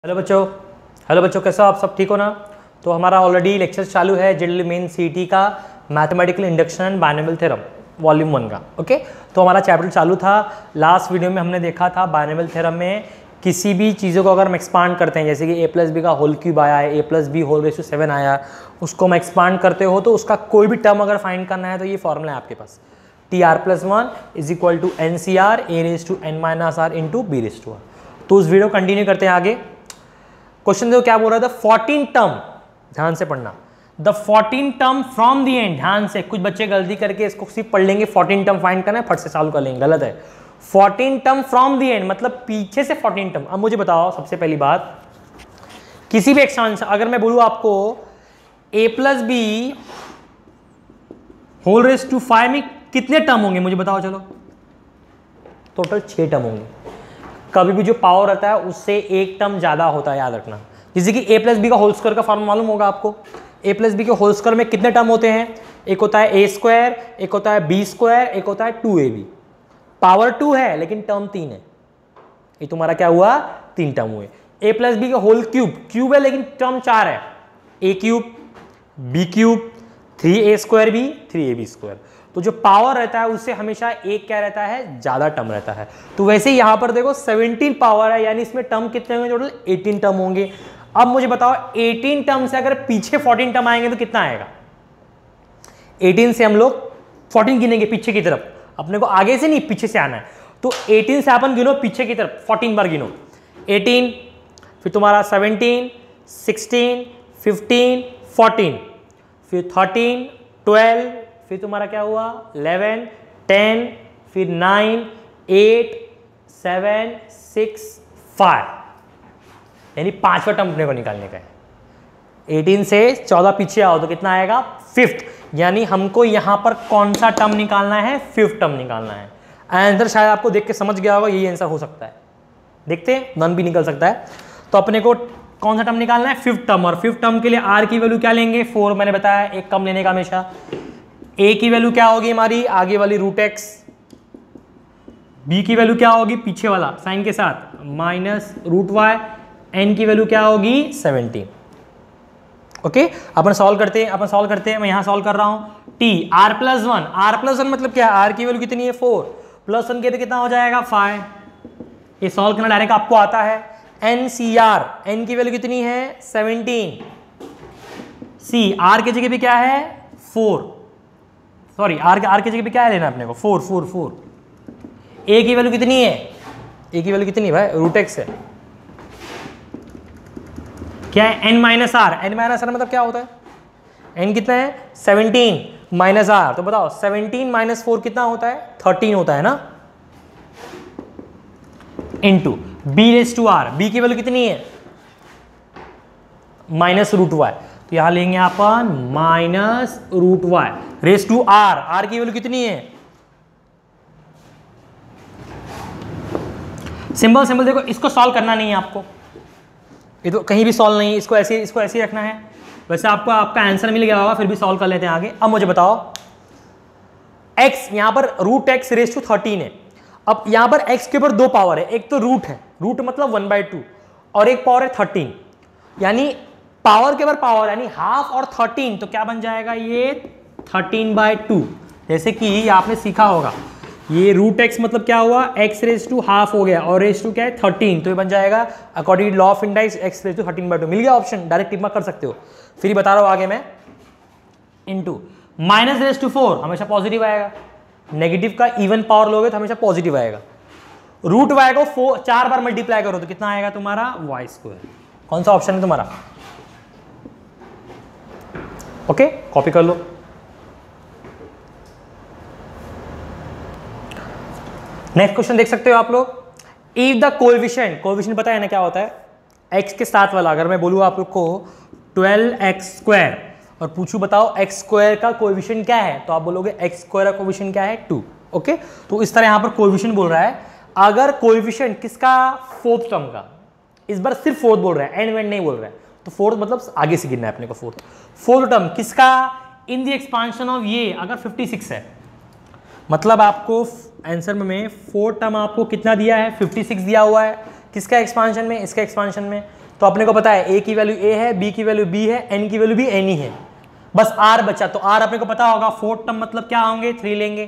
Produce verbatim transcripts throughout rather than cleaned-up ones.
Hello बच्चों hello बच्चों कैसे हो आप? सब ठीक हो ना? तो हमारा ऑलरेडी लेक्चर चालू है जेडल मेन सीटी का mathematical induction and binomial theorem volume one का। ओके, तो हमारा चैप्टर चालू था। लास्ट वीडियो में हमने देखा था बाइनोमियल थ्योरम में किसी भी चीज़ों को अगर हम एक्सपांड करते हैं, जैसे कि ए प्लस बी का होल क्यूब आया है, A plus B whole raise to seven आया, उसको हम एक्सपांड करते हो तो उसका कोई भी टर्म अगर फाइंड करना है तो ये फॉर्मूला है आपके पास, T R plus one is equal to N C R A raise to N minus R into B raise to R. तो उस वीडियो कंटिन्यू करते हैं आगे। क्वेश्चन देखो क्या बोल रहा है, द फोर्टीन टर्म, ध्यान से पढ़ना, the fourteen term from the end. ध्यान से, कुछ बच्चे गलती करके इसको सिर्फ पढ़ लेंगे, फोर्टीन टर्म फाइंड करना है फट से सॉल्व कर लेंगे, गलत है। Fourteen term from the end मतलब पीछे से फोर्टीन टर्म। अब मुझे बताओ सबसे पहली बात, किसी भी एक्सपांशन अगर मैं बोलूं आपको A plus B whole raise to five में कितने टर्म होंगे, मुझे बताओ। चलो टोटल छह टर्म होंगे। कभी भी जो पावर रहता है उससे एक टर्म ज्यादा होता है, याद रखना। जैसे कि ए प्लस बी का होल स्क्वायर का फॉर्मूला मालूम होगा आपको। ए प्लस बी के होल स्क्वायर में कितने टर्म होते हैं? एक होता है ए स्क्वायर, एक होता है बी स्क्वायर, एक होता है two A B. Power two है लेकिन टर्म तीन है, ये तुम्हारा क्या हुआ, तीन टर्म हुए। ए प्लस बी का होल क्यूब, क्यूब है लेकिन टर्म चार है, A cube, B cube, three A square B, three A B square. तो जो पावर रहता है उससे हमेशा एक क्या रहता है, ज्यादा टर्म रहता है। तो वैसे ही यहां पर देखो सत्रह पावर है, यानी इसमें टर्म कितने होंगे टोटल, अठारह टर्म होंगे। अब मुझे बताओ अठारह टर्म से अगर पीछे चौदह टर्म आएंगे तो कितना आएगा? अठारह से हम लोग चौदह गिनेंगे पीछे की तरफ, अपने को आगे से नहीं पीछे से आना है। तो अठारह से अपन गिनो पीछे की तरफ, चौदह बार गिनो। अठारह, फिर तुम्हारा सत्रह, सोलह, पंद्रह, चौदह, फिर तेरह, बारह, फिर तुम्हारा क्या हुआ ग्यारह, दस, फिर नौ, आठ, सात, छह, पाँच, यानी पांचवा टर्म अपने को निकालने का है। अठारह से चौदह पीछे आओ तो कितना आएगा, फिफ्थ, यानी हमको यहां पर कौन सा टर्म निकालना है, फिफ्थ टर्म निकालना है। आंसर शायद आपको देख के समझ गया होगा, यही आंसर हो सकता है। देखते हैं, नन भी निकल सकता है। तो अपने को कौन सा टर्म निकालना है, फिफ्थ टर्म। और फिफ्थ टर्म के लिए आर की वैल्यू क्या लेंगे, फोर। मैंने बताया एक कम लेने का हमेशा। ए की वैल्यू क्या होगी हमारी, आगे वाली रूट एक्स। बी की वैल्यू क्या होगी, पीछे वाला साइन के साथ, माइनस रूट वाई। एन की वैल्यू क्या होगी, सेवनटीन। ओके, अपन सॉल्व करते हैं, अपन सॉल्व करते हैं। मैं यहां सॉल्व कर रहा हूं। T R plus one, R plus one मतलब क्या है, आर की वैल्यू कितनी है, फोर, प्लस वन के तो कितना हो जाएगा, फाइव। ये सॉल्व करना डायरेक्ट आपको आता है। एन सी आर, एन की वैल्यू कितनी है, सेवनटीन। सी आर की जगह पे क्या है, फोर, सॉरी आर आर की जगह पे क्या है लेना अपने को, फोर फोर फोर। ए की वैल्यू कितनी है, ए की वैल्यू कितनी है भाई, रूट एक्स है। क्या है, N minus R. N minus R मतलब क्या होता है, एन कितना है, सेवनटीन माइनस आर। तो बताओ सेवनटीन माइनस फोर कितना होता है, थर्टीन होता है ना, into B raise to R. B की वैल्यू कितनी है, माइनस रूट वाई। तो यहां लेंगे अपन minus root Y raise to R. R की वैल्यू कितनी है, सिंबल सिंबल देखो, इसको सॉल्व करना नहीं है आपको, ये तो कहीं भी सॉल्व नहीं है, इसको ऐसे इसको ऐसे ही रखना है। वैसे आपको आपका आंसर मिल गया होगा, फिर भी सॉल्व कर लेते हैं आगे। अब मुझे बताओ x, यहां पर root X raise to thirteen है। अब यहां पर x के ऊपर दो पावर है, एक तो रूट है, रूट मतलब वन बाई टू, और एक पावर है थर्टीन, यानी पावर के ऊपर पावर, यानी हाफ और थर्टीन। तो क्या बन जाएगा ये, थर्टीन बाई टू। जैसे कि आपने सीखा होगा, ये रूट एक्स मतलब क्या हुआ, एक्स रेस टू हाफ हो गया, और रेस टू क्या है, थर्टीन। तो ये बन जाएगा according law of indices X raise to thirteen by two. मिल गया ऑप्शन, डायरेक्ट टिक मार्क कर सकते हो। फिर बता रहा हूं आगे मैं, into minus raise to four हमेशा पॉजिटिव आएगा, नेगेटिव का इवन पावर लोगे तो हमेशा पॉजिटिव आएगा। रूट वाई को फोर चार बार मल्टीप्लाई करो तो कितना आएगा तुम्हारा, वाई स्क्वायर। कौन सा ऑप्शन है तुम्हारा, ओके okay, कॉपी कर लो। नेक्स्ट क्वेश्चन देख सकते हो आप लोग। इफ द कोएफिशिएंट, कोएफिशिएंट पता है ना क्या होता है, x के साथ वाला। अगर मैं बोलूँ आप लोग को ट्वेल्व एक्स स्क्वायर और पूछूं बताओ x स्क्वायर का कोएफिशिएंट क्या है, तो आप बोलोगे x स्क्वायर का कोएफिशिएंट क्या है, टू। ओके, तो इस तरह यहां पर कोएफिशिएंट बोल रहा है। अगर कोएफिशिएंट किसका, फोर्थ टर्म का, इस बार सिर्फ फोर्थ बोल रहा है, एंड वेंड नहीं बोल रहा है। तो फोर्थ मतलब आगे से गिनना है अपने को। फोर्थ फोर्थ टर्म किसका, इन द एक्सपांशन ऑफ ये, अगर फिफ्टी सिक्स है, मतलब आपको आंसर में फोर टर्म आपको कितना दिया है, फिफ्टी सिक्स दिया हुआ है, किसका एक्सपांशन में, इसका एक्सपांशन में। तो अपने को पता है ए की वैल्यू ए है, बी की वैल्यू बी है, एन की वैल्यू भी एन ही है, बस आर बचा। तो आर अपने को पता होगा, फोर्थ टर्म मतलब क्या होंगे, थ्री लेंगे।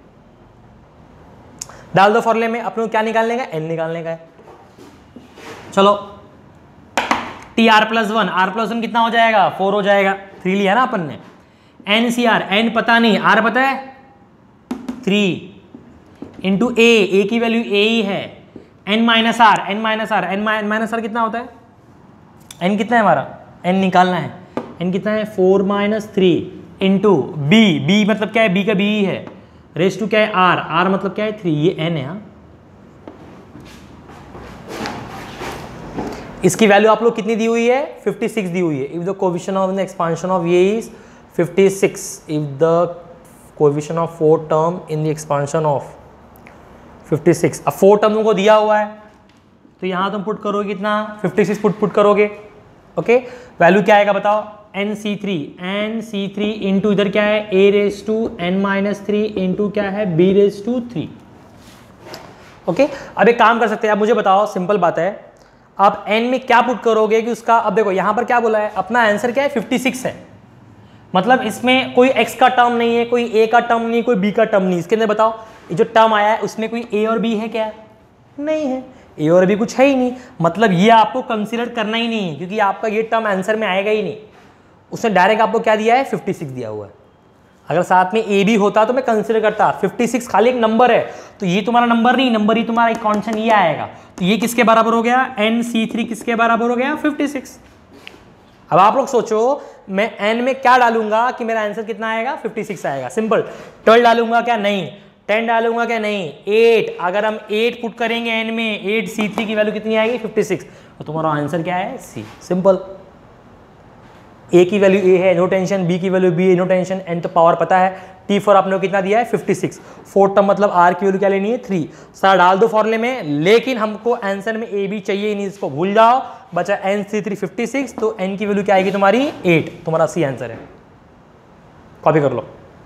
डाल दो फॉर्मूले में, अपने को क्या निकालने का, एन निकालने का है। चलो T R plus one, R plus one कितना हो जाएगा, फोर हो जाएगा, थ्री लिया ना अपन ने। एन सी आर, एन पता नहीं, आर पता है थ्री, इंटू ए, ए की वैल्यू ए ही है, N minus R, N minus R, N minus R कितना होता है, एन कितना है हमारा, एन निकालना है, एन कितना है four minus three, into B, B मतलब क्या है, बी का बी ही है, रेस टू क्या है आर, आर मतलब क्या है थ्री, ये एन है। हाँ इसकी वैल्यू आप लोग कितनी दी हुई है, फिफ्टी सिक्स दी हुई है। If the coefficient of the expansion of ये is fifty six, if the coefficient of four term in the expansion of fifty six. अब फोर टर्म तुमको दिया हुआ है तो यहां तुम पुट करोगे कितना, फिफ्टी सिक्स पुट पुट करोगे। ओके वैल्यू क्या आएगा बताओ, N C three, N C three into इधर क्या है A raise to N minus three into क्या है B raise to three. Okay अब एक काम कर सकते हैं, आप मुझे बताओ, सिंपल बात है, आप n में क्या पुट करोगे कि उसका, अब देखो यहां पर क्या बोला है, अपना आंसर क्या है फिफ्टी सिक्स है, मतलब इसमें कोई x का टर्म नहीं है, कोई a का टर्म नहीं है, कोई b का टर्म नहीं। इसके अंदर बताओ ये जो टर्म आया है उसमें कोई a और b है क्या, नहीं है, a और b कुछ है ही नहीं, मतलब ये आपको कंसीडर करना ही नहीं है, क्योंकि आपका ये टर्म आंसर में आएगा ही नहीं। उसने डायरेक्ट आपको क्या दिया है, फिफ्टी सिक्स दिया हुआ है। अगर साथ में a भी होता तो मैं कंसीडर करता, फिफ्टी सिक्स खाली एक नंबर है, तो ये तुम्हारा नंबर नहीं, नंबर ही तुम्हारा एक कांस्टेंट ये आएगा। तो ये किसके बराबर हो गया, एन सी थ्री किसके बराबर हो गया, फिफ्टी सिक्स। अब आप लोग सोचो मैं n में क्या डालूंगा कि मेरा आंसर कितना आएगा, फिफ्टी सिक्स आएगा। सिंपल, ट्वेल्व डालूंगा क्या, नहीं, टेन डालूंगा क्या, नहीं, एट। अगर हम एट पुट करेंगे n में, एट सी थ्री की वैल्यू कितनी आएगी, फिफ्टी सिक्स, तो तुम्हारा आंसर क्या है, सी। सिंपल, a की वैल्यू a है, नो टेंशन, b की वैल्यू b है, नो टेंशन, n तो पावर पता है, t फोर आपने कितना दिया है, फिफ्टी सिक्स, फोर टर्म मतलब r की वैल्यू क्या लेनी है, थ्री। सारा डाल दो फॉर्मूले में, लेकिन हमको आंसर में a b चाहिए ही नहीं, इसको भूल जाओ, बचा n C three fifty six, तो n की वैल्यू क्या आएगी तुम्हारी, एट, तुम्हारा सी आंसर है। कॉपी कर लो।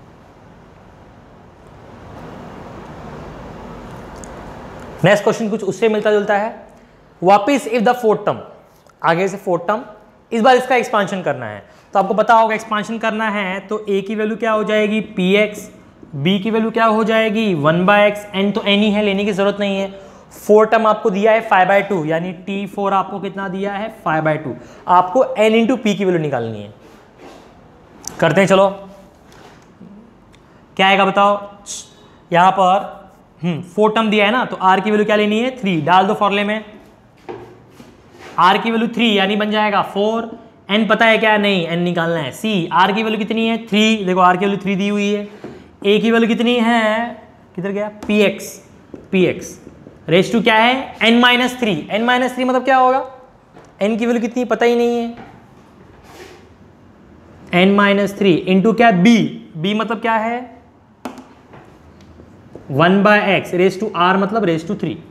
नेक्स्ट क्वेश्चन कुछ उससे मिलता जुलता है, वापिस इफ द फोर्थ टर्म, आगे से फोर्थ टर्म, इस बार इसका एक्सपांशन करना है, तो आपको पता होगा एक्सपांशन करना है तो a की वैल्यू क्या हो जाएगी, पी एक्स, b की वैल्यू क्या हो जाएगी, वन बाय एक्स, n तो n ही है, लेने की जरूरत नहीं है। फोर टर्म आपको दिया है फाइव बाय टू, यानी टी फोर आपको कितना दिया है, फाइव बाय टू। आपको n इंटू पी की वैल्यू निकालनी है, करते हैं चलो। क्या आएगा बताओ, यहां पर हम्म फोर टर्म दिया है ना, तो r की वैल्यू क्या लेनी है, थ्री, डाल दो फॉर्मूले में, r की वैल्यू थ्री यानी बन जाएगा फोर, n पता है क्या, नहीं, n निकालना है, c, r की वैल्यू कितनी है, थ्री, देखो r की वैल्यू थ्री दी हुई है, a की वैल्यू कितनी है, किधर गया, px, px रेस टू क्या है, n minus three, n minus three मतलब क्या होगा, n की वैल्यू कितनी पता ही नहीं है, n माइनस थ्री इंटू क्या, b, b मतलब क्या है, one by X, raise to r मतलब raise to three.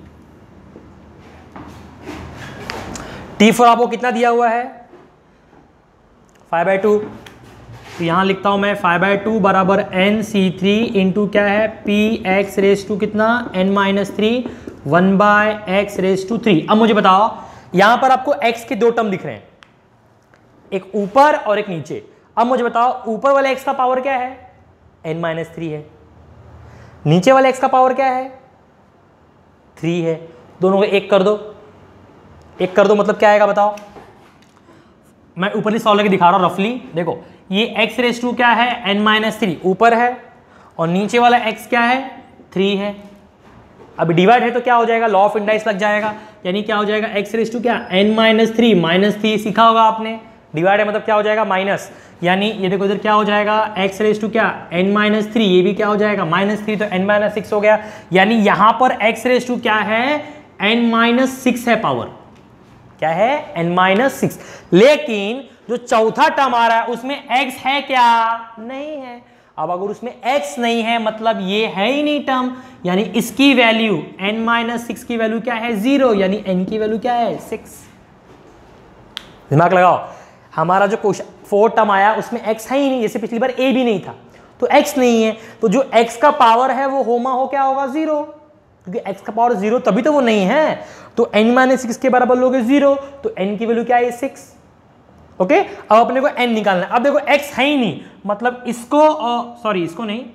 T four आपको कितना दिया हुआ है, फाइव बाय टू, तो यहां लिखता हूं मैं फाइव बाय टू बराबर एन सी थ्री इंटू क्या है, पी एक्स रेस टू कितना, N minus three, one by X raise to three. अब मुझे बताओ, यहां पर आपको x के दो टर्म दिख रहे हैं, एक ऊपर और एक नीचे। अब मुझे बताओ ऊपर वाले x का पावर क्या है, n माइनस थ्री है, नीचे वाले x का पावर क्या है, थ्री है, दोनों को एक कर दो, एक कर दो मतलब क्या आएगा बताओ, मैं ऊपर ही सॉल्व करके दिखा रहा हूं रफली। देखो ये x रेस टू क्या है, n माइनस थ्री ऊपर है, और नीचे वाला x क्या है, थ्री है। अब डिवाइड है तो क्या हो जाएगा, लॉ ऑफ इंडाइस लग जाएगा, यानी क्या हो जाएगा, x रेस टू क्या, n minus three, minus three सीखा होगा आपने, डिवाइड है मतलब क्या हो जाएगा, माइनस, यानी ये देखो इधर क्या हो जाएगा, x रेस टू क्या, n माइनस थ्री, ये भी क्या हो जाएगा, माइनस थ्री, तो n माइनस सिक्स हो गया, यानी यहां पर x रेस टू क्या है, n माइनस सिक्स है पावर, क्या है, n माइनस सिक्स। लेकिन जो चौथा टर्म आ रहा है उसमें x है क्या, नहीं है। अब अगर उसमें x नहीं है मतलब ये है ही नहीं टर्म, यानी इसकी वैल्यू n माइनस सिक्स की वैल्यू क्या है, जीरो, यानी n की वैल्यू क्या है, सिक्स। दिमाग लगाओ, हमारा जो क्वेश्चन फोर टर्म आया उसमें x है ही नहीं, जैसे पिछली बार a भी नहीं था, तो x नहीं है, तो जो x का पावर है वो होमा हो क्या होगा, जीरो, क्योंकि x का पावर जीरो तभी तो वो नहीं है। तो n माइनस सिक्स के बराबर लोगे जीरो, तो n की वैल्यू क्या है सिक्स। ओके, अब अपने को n निकालना है। अब देखो x है ही नहीं, मतलब इसको सॉरी इसको नहीं,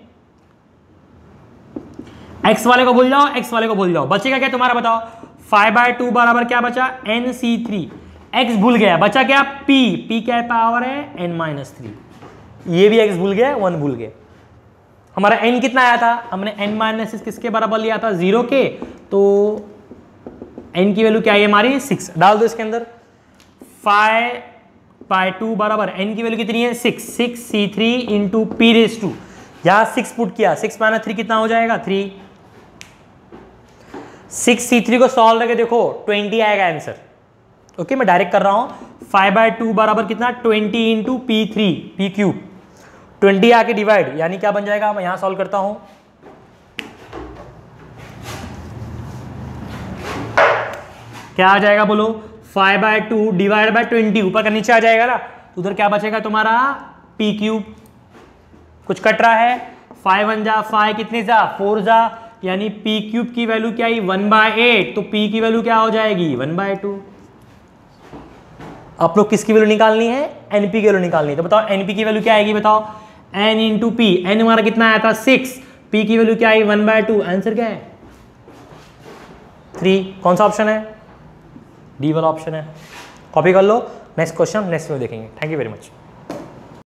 x वाले को भूल जाओ, x वाले को भूल जाओ, बचेगा क्या तुम्हारा बताओ, फाइव बाय टू बराबर क्या बचा एन सी थ्री, x भूल गया, बचा क्या p, p क्या पावर है n माइनस थ्री, ये भी x भूल गया, वन भूल गया। हमारा n कितना आया था, हमने n माइनस सिक्स किसके बराबर लिया था जीरो के, तो n की वैल्यू क्या है हमारी सिक्स, डाल दो इसके अंदर, फाइव बाय टू बराबर n की वैल्यू कितनी है six, six C three into P raise to, यहां सिक्स पुट किया, सिक्स माइनस थ्री कितना हो जाएगा थ्री, सिक्स सी थ्री को सॉल्व करके देखो ट्वेंटी आएगा आंसर। ओके, मैं डायरेक्ट कर रहा हूं, फाइव बाय टू बराबर कितना twenty into P three P cube, twenty आके डिवाइड, यानी क्या बन जाएगा, मैं यहां सॉल्व करता हूं, क्या आ जाएगा बोलो, five by two divide by twenty, ऊपर का नीचे आ जाएगा ना, तो उधर क्या बचेगा तुम्हारा पी क्यूब, कुछ कट रहा है, फाइव वन जा फाइव, कितने जा फोर जा, यानी पी क्यूब की वैल्यू क्या है वन बाय एट, तो पी की वैल्यू क्या हो जाएगी वन बाय टू। आप लोग किसकी वैल्यू निकालनी है, एनपी की वैल्यू निकालनी है, तो बताओ एनपी की वैल्यू क्या आएगी, बताओ एन इंटू पी, एन हमारा कितना आया था सिक्स, पी की वैल्यू क्या आई वन बाय टू, आंसर क्या है थ्री। कौन सा ऑप्शन है, डी वाला ऑप्शन है। कॉपी कर लो, नेक्स्ट क्वेश्चन नेक्स्ट में देखेंगे। Thank you very much.